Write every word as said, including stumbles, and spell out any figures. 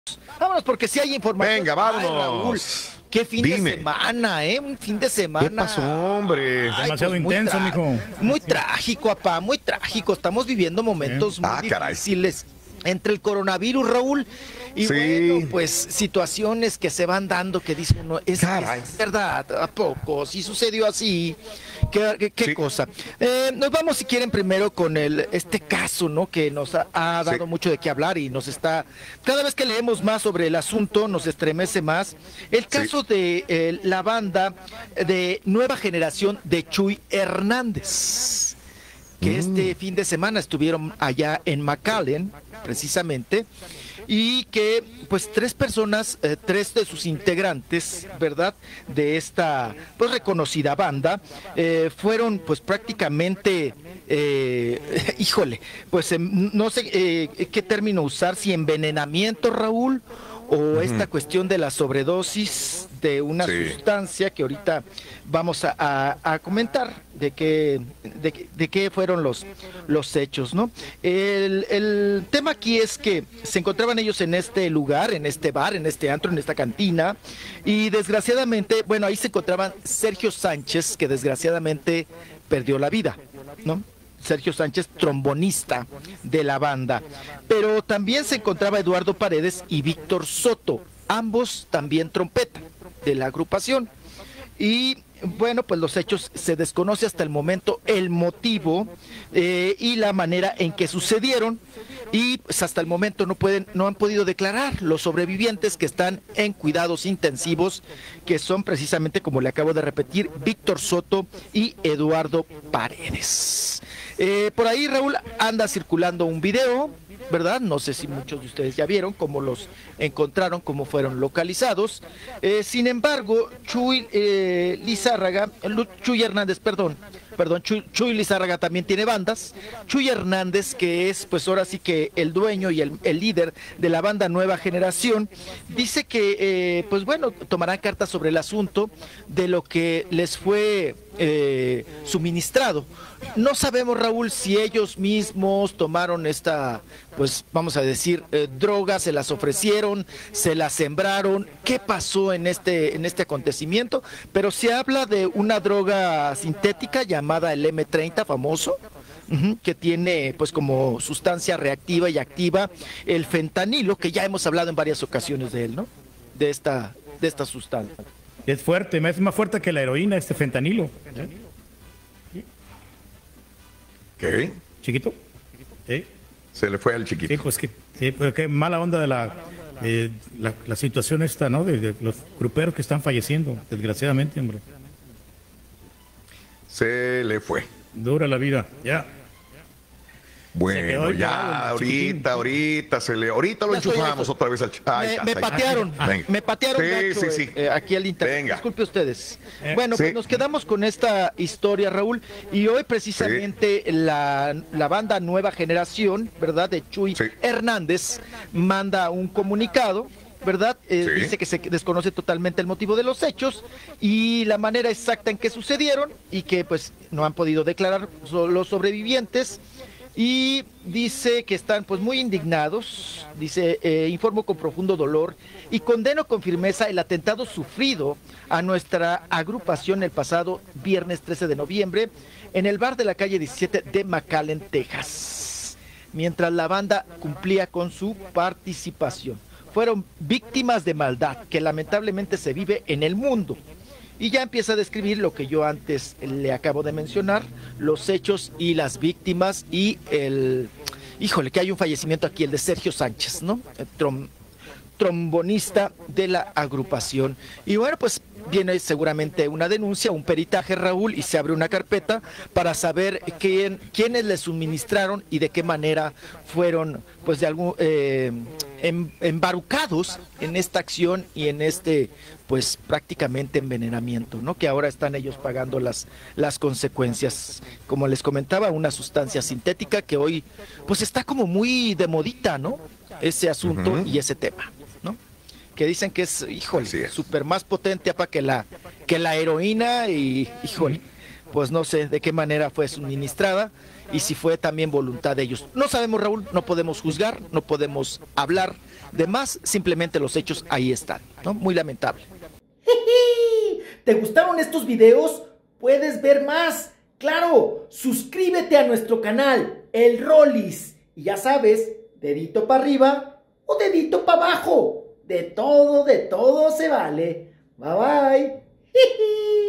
Vámonos porque si hay información. Venga, Ay, vámonos. Raúl, qué fin Dime. de semana, ¿eh? Un fin de semana. ¿Qué pasó, hombre? Ay, Demasiado pues, muy intenso, tra- mijo. Muy trágico, papá, muy trágico. Estamos viviendo momentos muy Ah, caray. difíciles entre el coronavirus, Raúl, y Sí. bueno, pues situaciones que se van dando que dice uno, es, Caray. es verdad, ¿a poco? Si sucedió así, ¿qué, qué- qué Sí. cosa? Eh, nos vamos, si quieren, primero con el este caso, ¿no? Que nos ha, ha dado Sí. mucho de qué hablar y nos está, cada vez que leemos más sobre el asunto, nos estremece más. El caso de eh, la banda de Nueva Generación de Chuy Hernández, que este fin de semana estuvieron allá en McAllen, precisamente, y que pues tres personas, eh, tres de sus integrantes, ¿verdad? De esta pues reconocida banda, eh, fueron pues prácticamente, eh, híjole, pues em, no sé eh, qué término usar, si envenenamiento, Raúl, o esta cuestión de la sobredosis de una Sí. sustancia que ahorita vamos a, a- a comentar de qué, de, qué- de qué fueron los, los hechos, ¿no? El, el tema aquí es que se encontraban ellos en este lugar, en este bar, en este antro, en esta cantina, y desgraciadamente, bueno, ahí se encontraban Sergio Sánchez, que desgraciadamente perdió la vida, ¿no? Sergio Sánchez, trombonista de la banda. Pero también se encontraba Eduardo Paredes y Víctor Soto, ambos también trompeta de la agrupación. Y bueno, pues los hechos se desconoce hasta el momento el motivo eh, y la manera en que sucedieron. Y pues hasta el momento no pueden, no han podido declarar los sobrevivientes que están en cuidados intensivos, que son precisamente, como le acabo de repetir, Víctor Soto y Eduardo Paredes. Eh, por ahí, Raúl, anda circulando un video, ¿verdad? No sé si muchos de ustedes ya vieron cómo los encontraron, cómo fueron localizados. Eh, sin embargo, Chuy eh, Lizárraga, Lu- Chuy Hernández, perdón, perdón, Chuy, Chuy Lizárraga también tiene bandas. Chuy Hernández, que es pues ahora sí que el dueño y el, el líder de la banda Nueva Generación, dice que eh, pues bueno, tomarán cartas sobre el asunto de lo que les fue eh, suministrado. No sabemos, Raúl, si ellos mismos tomaron esta, pues vamos a decir, eh, droga, se las ofrecieron, se las sembraron, qué pasó en este, en este acontecimiento, pero se habla de una droga sintética llamada el eme treinta, famoso, ujú, que tiene pues como sustancia reactiva y activa el fentanilo, que ya hemos hablado en varias ocasiones de él, ¿no? De esta, de esta sustancia. Es fuerte, es más fuerte que la heroína, este fentanilo. ¿Eh? ¿Qué? ¿Chiquito? Sí, Se le fue al sí, chiquito. pues que, sí, pues qué mala onda de la, eh, la, la situación esta, ¿no? De, de los gruperos que están falleciendo, desgraciadamente, hombre. Se le fue. Dura la vida, ya. Se quedó Bueno, ahí ya, pegado, el chiquitín. ahorita, ahorita se le, ahorita lo Ya estoy enchufamos lejos. otra vez al ch- Ahí Me, está, me ahí está. patearon, Venga. me patearon Sí, gacho, sí, eh, sí. eh, aquí al internet. Venga. Disculpe ustedes. Eh, Bueno, sí. pues nos quedamos con esta historia, Raúl, y hoy precisamente la, la banda Nueva Generación, ¿verdad? De Chuy Sí. Hernández manda un comunicado, ¿verdad? Eh, Sí. Dice que se desconoce totalmente el motivo de los hechos y la manera exacta en que sucedieron y que pues no han podido declarar so- los sobrevivientes. Y dice que están pues muy indignados, dice, eh, informo con profundo dolor y condeno con firmeza el atentado sufrido a nuestra agrupación el pasado viernes trece de noviembre en el bar de la calle diecisiete de McAllen, Texas, mientras la banda cumplía con su participación. Fueron víctimas de maldad que lamentablemente se vive en el mundo. Y ya empieza a describir lo que yo antes le acabo de mencionar, los hechos y las víctimas y el... Híjole, que hay un fallecimiento aquí, el de Sergio Sánchez, ¿no? El trom- trombonista de la agrupación. Y bueno, pues viene seguramente una denuncia, un peritaje, Raúl, y se abre una carpeta para saber quién, quiénes le suministraron y de qué manera fueron, pues, de algún eh, em- embarucados en esta acción y en este, pues, prácticamente envenenamiento, ¿no? Que ahora están ellos pagando las, las consecuencias. Como les comentaba, una sustancia sintética que hoy, pues, está como muy de modita, ¿no? Ese asunto Ujú. y ese tema, ¿no? Que dicen que es, híjole, Así es. súper más potente apa, que la que la heroína y, híjole, pues no sé de qué manera fue suministrada y si fue también voluntad de ellos. No sabemos, Raúl, no podemos juzgar, no podemos hablar de más, simplemente los hechos ahí están, ¿no? Muy lamentable. ¿Te gustaron estos videos? Puedes ver más. Claro, suscríbete a nuestro canal, El Rollis. Y ya sabes, dedito para arriba o dedito para abajo. De todo, de todo se vale. Bye bye.